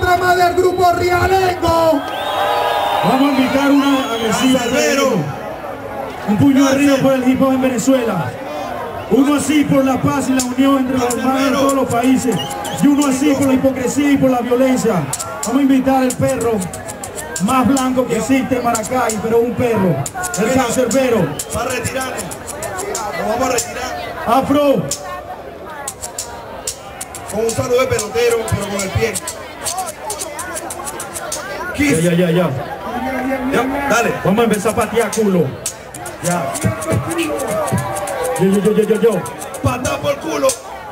otra más del grupo Rialengo. Vamos a invitar una agresiva. Un puño arriba por el hip hop en Venezuela. Uno así por la paz y la unión entre los hermanos de todos los países. Y uno así por la hipocresía y por la violencia. Vamos a invitar al perro más blanco que existe en Maracay, pero un perro. El cancerbero. Para retirarnos. Nos vamos a retirar. Afro. Con un saludo de pelotero, pero con el pie. Kiss. Ya. Dale. Vamos a empezar a patear culo. Ya. Yo. Patada por culo.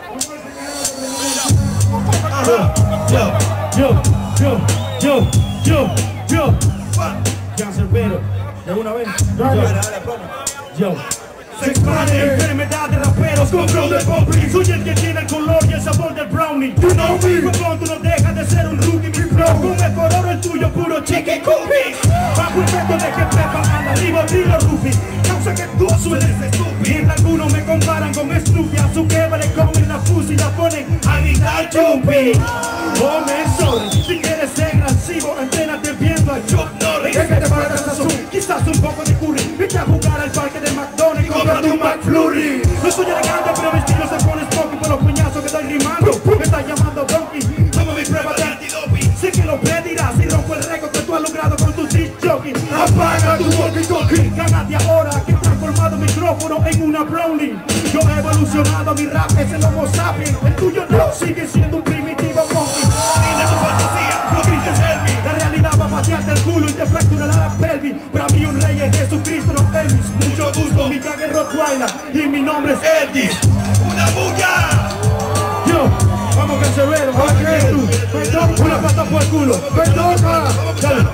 Yo. Cancerbero. De una vez. Yo. Se expande enfermedad de raperos con flow de poppy. Soy el que tiene el color y el sabor del brownie. You know me. Pronto no dejas de ser un rookie. Mi flow con el color el tuyo puro chicken cookies. Bajo el efecto de que Pepa anda arriba arriba Rufi. Causa que tú sueles estúpido. Mientras algunos me comparan con Snoopy. A su quebra le comen la pussy y la ponen a gritar chupi. Sorry, si quieres ser agresivo, entrénate viendo a Chuck Norris. Es que te pagas azul, quizás un poco de curry. Vete a jugar al parque de McDonald's y compra tu McFlurry. No soy elegante, pero mi estilo se pone smoky por los puñazos que estoy rimando. Me estás llamando Donkey, toma mi prueba de antidoping. Sé que lo pedirás y rompo el récord que tú has logrado con tu street jockey. Apaga tu walkie-talkie. Gánate ahora que he transformado el micrófono en una brownie. Yo he evolucionado, mi rap es el homo sapiens. El tuyo no, sigue siendo un primitivo monkey. Dile tu fantasía, no grites Elvis. La realidad va a patearte el culo y te fracturará la pelvis. Para mí un rey es Jesucristo, no Elvis. Mucho gusto, mi cague es Rottweiler y mi nombre es Elvis. ¡Una bulla! Yo, vamos cancerbero, vamos que tú. Una pata por el culo. Me toca. Dale.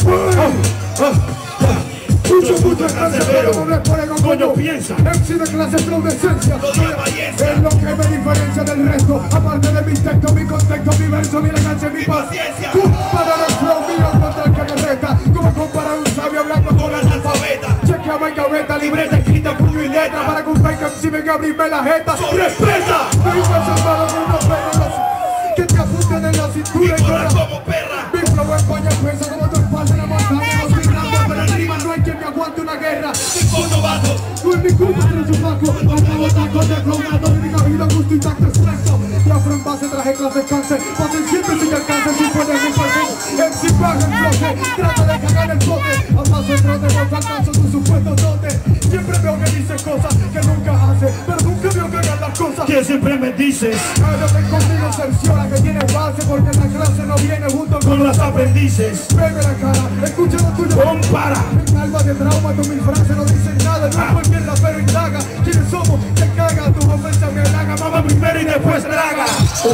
Mucho cancerbero, no me pone con Coño, piensa. MC de clase flow de esencia. Belleza. Es lo que me diferencia del resto. Aparte de mi texto, mi contexto, mi verso, mi elegancia, mi paz. Paciencia. Para el flow mío contra el que me reta. Como comparar un sabio hablando con el Analfabeta. chequeaba en gaveta, libreta escrita, puño y letra. Para que un fake MC venga a abrirme la jeta. ¡Respeta! Hay un hermano de unos perros que te apunten en la cintura y Corra corra. como perra. Mi flow en España piensa como tu espalda en la montaña. No estoy grande, pero arriba no hay quien me aguante una guerra. Con novato. No es mi culpa, pero su paco. Acabo tacos de flonado, de mi vida, gusto y tacto expreso. Diafra en base, traje clases cáncer. Pasen siempre sin alcance, sin poner mi perfecto. MC baja el bloque, trata de cagar el bote. A paso el trote, no alcanzo tu supuesto dote. Siempre veo que dice cosas que nunca hace, pero nunca veo que hagan las cosas Que siempre me dices Cállate conmigo, cerciora que tiene base, porque la clase no viene junto con las aprendices. Pégame la cara, escucha lo tuyo. Compara. Mi alma de trauma, tú mis frases no dicen nada. No es cualquier rapero indaga. ¿Quiénes somos? Te caga, tu ofensa me halaga. Mamá primero y después traga.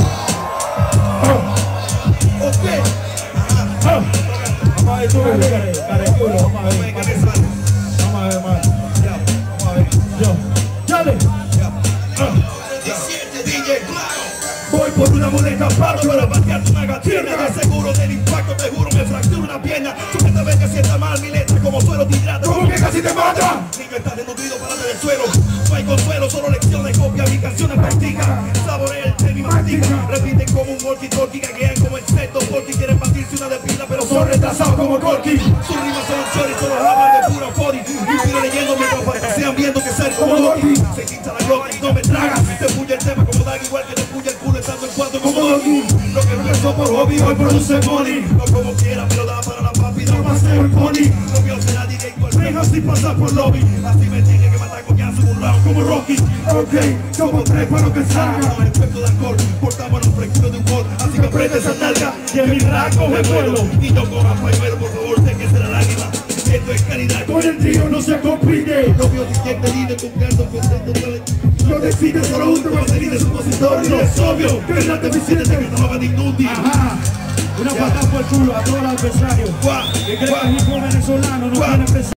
Ok. Vamos a ver tú, careculo. Vamos a ver. ¿Qué me sale? Vamos a ver, man. Ya, vamos a ver. Yo. Dale. Ya. 17 DJ Claro. Voy por una muleta pardo para patearte una gatierna. De seguro del impacto, te juro, me fracturo una pierna. Súbete a ver que sienta mal mi letra como suelo te hidrata. ¿Cómo que casi te mata? Niño, estás desnutrido, párate del suelo. No hay consuelo, solo lecciones, copia, mis canciones practica. Saborea el tema y mastica. Repiten como un walkie-talkie, gaguean como insectos. Porque quieren batirse una de pila, pero son retrasados como Corky. Sus rimas son chores, solo hablan de pura body. Inspiro leyendo mientras fantasean viendo que ser como Loki. Se hincha la glock y no me tragas. Te puya el tema como Dag, igual que te puya el culo estando en cuatro como Loki. Lo que empezó por hobby, hoy produce money. No como quiera, pero da para la papi, da más de el pony. No quiero ser directo al rejo sin pasar por lobby. Así me tiene que matar coñazo en un round como Rocky. Ok, somos tres para lo que salga. Con el efecto de alcohol, portamos los frescuros de un gol. Así que apriete esa nalga, Que mi rap coge vuelo. y no coja pañuelo, por favor, séquese la lágrima. Esto es caridad. Con el trío no se compite. No veo si quien te dice confiando, contento, no decide solo uno va a salir de supositorio. Es obvio que el rap de mis cines te gritaba de inútil. Ajá. Una patada por el culo a todos los adversarios. Que creen que el hijo venezolano no tiene